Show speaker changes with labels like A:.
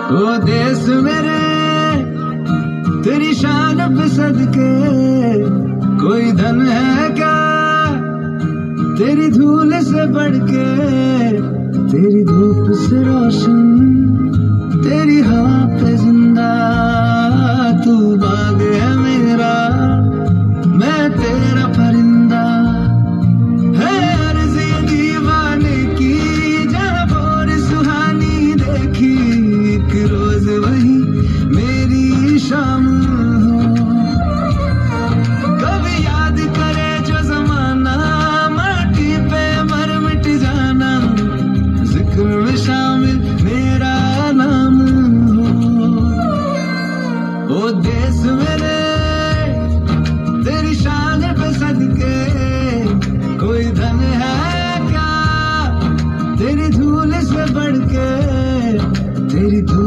A: ओ देश मेरे तेरी शान पे सदके, कोई धन है क्या तेरी धूल से बढ़ के, तेरी धूप से रोशन तेरी हवा पे जिंदा, तू बाग है मेरा मैं तेरा परिंदा, है अर्ज़ी दीवाने की जहाँ बोर सुहानी देखी, एक रोज वही मेरी शाम हो, कभी याद करे जो जमाना माटी पे मर मिट जाना, जिक्र में शामिल मेरा नाम हो। ओ देश मेरे तेरी शान पे सदके, कोई धन है क्या तेरी धूल से बढ़ के, तेरी